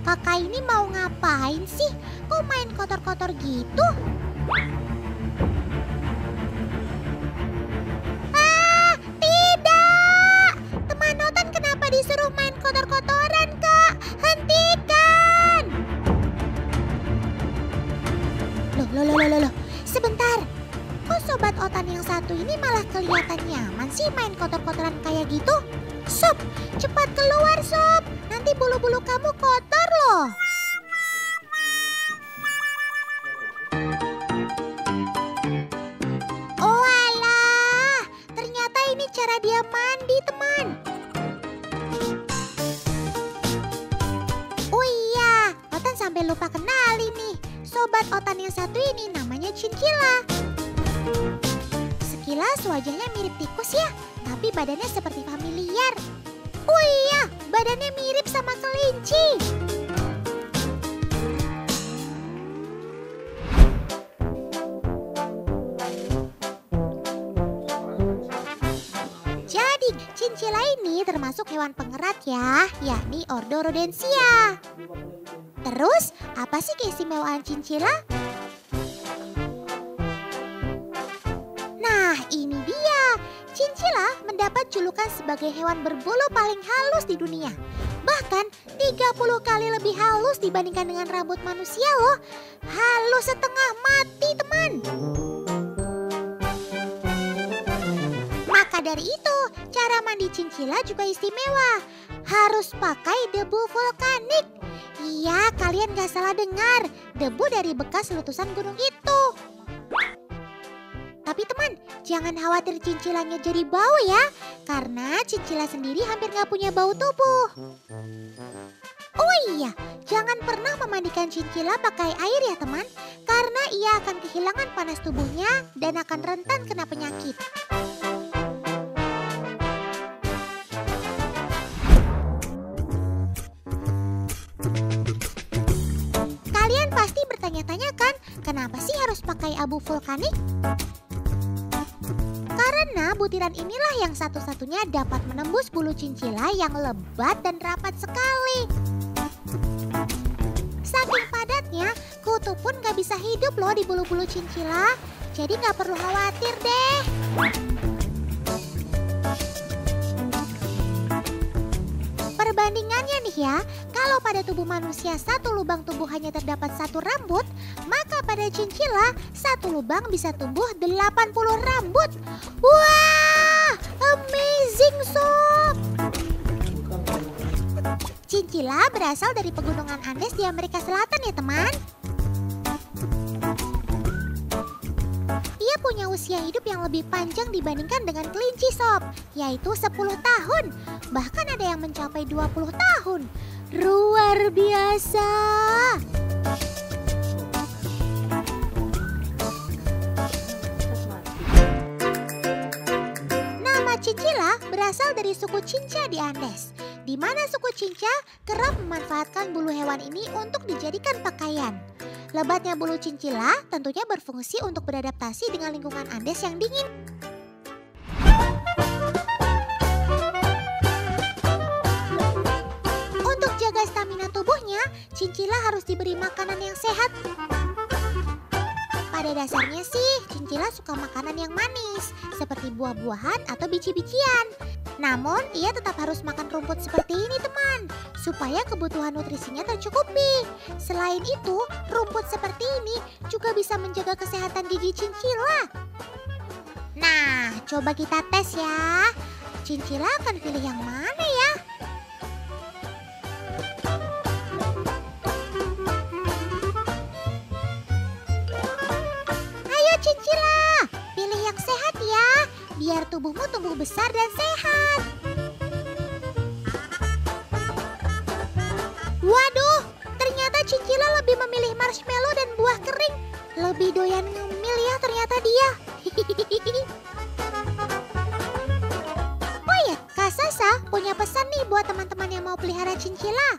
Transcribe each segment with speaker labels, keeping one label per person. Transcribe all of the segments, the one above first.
Speaker 1: Kakak ini mau ngapain sih? Kok main kotor-kotor gitu? Ah, tidak! Teman Notan kenapa disuruh main kotor-kotoran, Kak? Hentikan! Loh. Sebentar. Kok Sobat Otan yang satu ini malah kelihatan nyaman sih main kotor-kotoran kayak gitu? Sob, cepat keluar Sob. Nanti bulu-bulu kamu kotor loh. Oh alah, ternyata ini cara dia mandi teman. Oh iya, Otan sampai lupa kenalin nih. Sobat Otan yang satu ini namanya Cincila. Sekilas wajahnya mirip tikus ya, tapi badannya seperti familiar. Oh iya, badannya mirip sama kelinci. Jadi, Cincila ini termasuk hewan pengerat ya, yakni ordo Rodentia. Terus, apa sih keistimewaan Cincila? Nah, ini dia. Cincila mendapat julukan sebagai hewan berbulu paling halus di dunia. Bahkan 30 kali lebih halus dibandingkan dengan rambut manusia loh. Halus setengah mati, teman. Maka dari itu, cara mandi Cincila juga istimewa. Harus pakai debu vulkanik. Iya, kalian gak salah dengar. Debu dari bekas letusan gunung itu. Tapi teman, jangan khawatir cincilanya jadi bau ya. Karena cincila sendiri hampir gak punya bau tubuh. Oh iya, jangan pernah memandikan cincila pakai air ya teman. Karena ia akan kehilangan panas tubuhnya dan akan rentan kena penyakit. Kalian pasti bertanya-tanya kan, kenapa sih harus pakai abu vulkanik? Karena butiran inilah yang satu-satunya dapat menembus bulu cincila yang lebat dan rapat sekali. Saking padatnya, kutu pun gak bisa hidup loh di bulu-bulu cincila. Jadi gak perlu khawatir deh. Perbandingannya nih ya, kalau pada tubuh manusia satu lubang tubuh hanya terdapat satu rambut, maka pada cincila satu lubang bisa tumbuh 80 rambut. Wah, amazing sob! Cincila berasal dari pegunungan Andes di Amerika Selatan ya teman. Ia punya usia hidup yang lebih panjang dibandingkan dengan kelinci sob, yaitu 10 tahun. Bahkan ada yang mencapai 20 tahun. Luar biasa. Nama Cincila berasal dari suku Cinca di Andes, di mana suku Cinca kerap memanfaatkan bulu hewan ini untuk dijadikan pakaian. Lebatnya bulu cincila tentunya berfungsi untuk beradaptasi dengan lingkungan Andes yang dingin. Untuk jaga stamina tubuhnya, cincila harus diberi makanan yang sehat. Pada dasarnya sih, cincila suka makanan yang manis, seperti buah-buahan atau biji-bijian. Namun, ia tetap harus makan rumput seperti ini teman, supaya kebutuhan nutrisinya tercukupi. Selain itu, rumput seperti ini juga bisa menjaga kesehatan gigi cincila. Nah, coba kita tes ya. Cincila akan pilih yang mana ya? Ayo cincila, pilih yang sehat ya, biar tubuhmu tumbuh besar dan sehat. Waduh, ternyata cincila lebih memilih marshmallow dan buah kering. Lebih doyan ngemil ya ternyata dia. Oh iya, Kak Sasa punya pesan nih buat teman-teman yang mau pelihara cincila.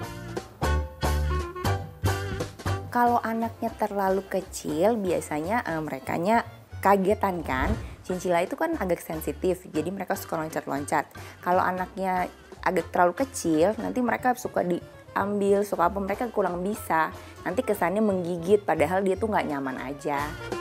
Speaker 2: Kalau anaknya terlalu kecil, biasanya merekanya kagetan kan. Cincila itu kan agak sensitif, jadi mereka suka loncat-loncat. Kalau anaknya agak terlalu kecil, nanti mereka suka ambil, suka apa mereka kurang bisa. Nanti kesannya menggigit padahal dia tuh nggak nyaman aja.